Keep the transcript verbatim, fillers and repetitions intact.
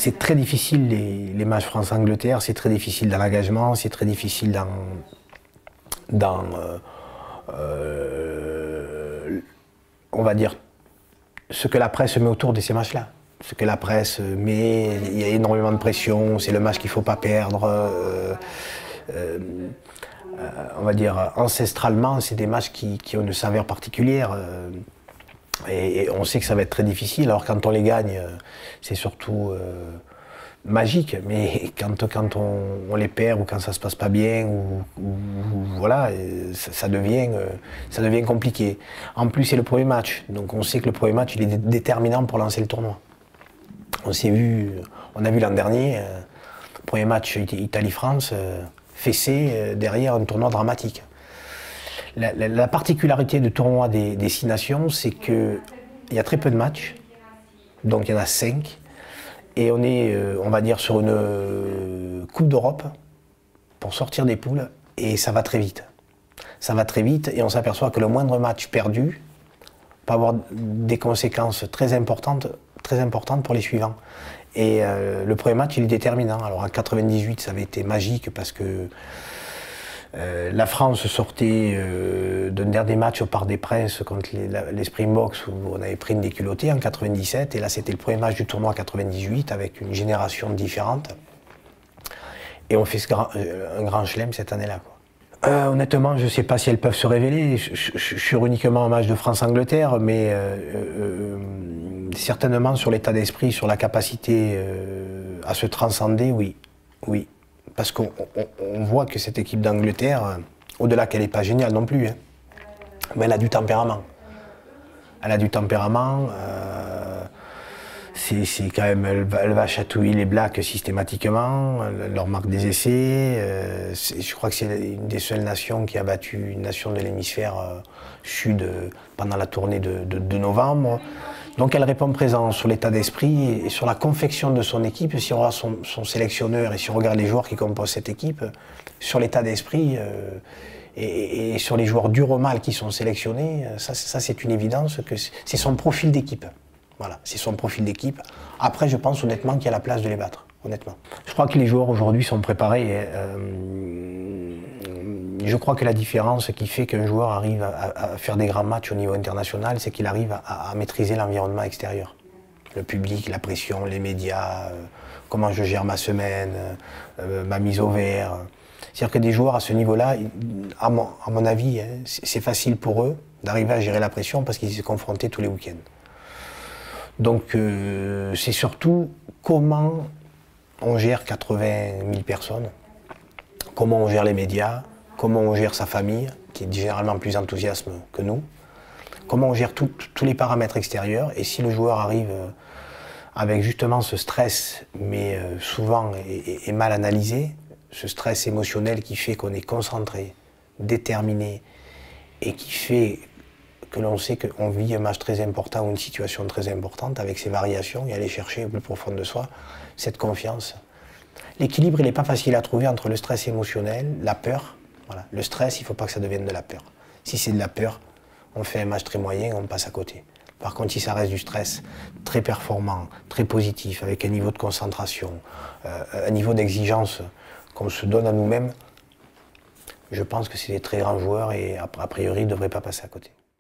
C'est très difficile les, les matchs France-Angleterre, c'est très difficile dans l'engagement, c'est très difficile dans, dans euh, euh, on va dire, ce que la presse met autour de ces matchs-là. Ce que la presse met, il y a énormément de pression, c'est le match qu'il ne faut pas perdre. Euh, euh, on va dire, ancestralement, c'est des matchs qui, qui ont une saveur particulière. Euh, et, et on sait que ça va être très difficile. Alors quand on les gagne, c'est surtout euh, magique. Mais quand, quand on, on les perd ou quand ça ne se passe pas bien, ou, ou, ou voilà, ça, ça, devient, ça devient compliqué. En plus, c'est le premier match. Donc on sait que le premier match, il est déterminant pour lancer le tournoi. On s'est vu, on a vu l'an dernier, euh, premier match Italie-France, euh, fessé euh, derrière un tournoi dramatique. La, la, la particularité du tournoi des, des six nations, c'est qu'il y a très peu de matchs, donc il y en a cinq, et on est, euh, on va dire, sur une euh, Coupe d'Europe pour sortir des poules, et ça va très vite. Ça va très vite, et on s'aperçoit que le moindre match perdu peut avoir des conséquences très importantes, très importantes pour les suivants. Et euh, le premier match, il est déterminant. Alors en quatre-vingt-dix-huit, ça avait été magique parce que euh, la France sortait euh, d'un dernier match au Parc des Princes contre les, les Springboks où on avait pris une déculottée en quatre-vingt-dix-sept. Et là, c'était le premier match du tournoi quatre-vingt-dix-huit avec une génération différente. Et on fait ce grand, un grand chelem cette année-là. Euh, honnêtement, je ne sais pas si elles peuvent se révéler. Je, je, je suis uniquement en match de France-Angleterre, mais euh, euh, certainement sur l'état d'esprit, sur la capacité euh, à se transcender, oui. oui. Parce qu'on on, on voit que cette équipe d'Angleterre, euh, au-delà qu'elle n'est pas géniale non plus, hein, mais elle a du tempérament. Elle a du tempérament. Euh, C'est quand même, elle va, elle va chatouiller les Blacks systématiquement, elle leur marque des essais. Euh, je crois que c'est une des seules nations qui a battu une nation de l'hémisphère euh, sud euh, pendant la tournée de, de, de novembre. Donc elle répond présent sur l'état d'esprit et, et sur la confection de son équipe. Si on regarde son, son sélectionneur et si on regarde les joueurs qui composent cette équipe, sur l'état d'esprit euh, et, et sur les joueurs dur au mal qui sont sélectionnés, ça, ça c'est une évidence que c'est son profil d'équipe. Voilà, c'est son profil d'équipe. Après, je pense honnêtement qu'il y a la place de les battre, honnêtement. Je crois que les joueurs aujourd'hui sont préparés. Euh, je crois que la différence qui fait qu'un joueur arrive à, à faire des grands matchs au niveau international, c'est qu'il arrive à, à maîtriser l'environnement extérieur. Le public, la pression, les médias, euh, comment je gère ma semaine, euh, ma mise au vert. C'est-à-dire que des joueurs à ce niveau-là, à mon, à mon avis, hein, c'est facile pour eux d'arriver à gérer la pression parce qu'ils y sont confrontés tous les week-ends. Donc euh, c'est surtout comment on gère quatre-vingt mille personnes, comment on gère les médias, comment on gère sa famille, qui est généralement plus enthousiaste que nous, comment on gère tout, tous les paramètres extérieurs, et si le joueur arrive avec justement ce stress, mais euh, souvent est, est mal analysé, ce stress émotionnel qui fait qu'on est concentré, déterminé, et qui fait que l'on sait qu'on vit un match très important ou une situation très importante avec ses variations et aller chercher au plus profond de soi cette confiance. L'équilibre, il n'est pas facile à trouver entre le stress émotionnel, la peur. Voilà. Le stress, il ne faut pas que ça devienne de la peur. Si c'est de la peur, on fait un match très moyen, on passe à côté. Par contre, si ça reste du stress très performant, très positif, avec un niveau de concentration, euh, un niveau d'exigence qu'on se donne à nous-mêmes, je pense que c'est des très grands joueurs et a priori, ils ne devraient pas passer à côté.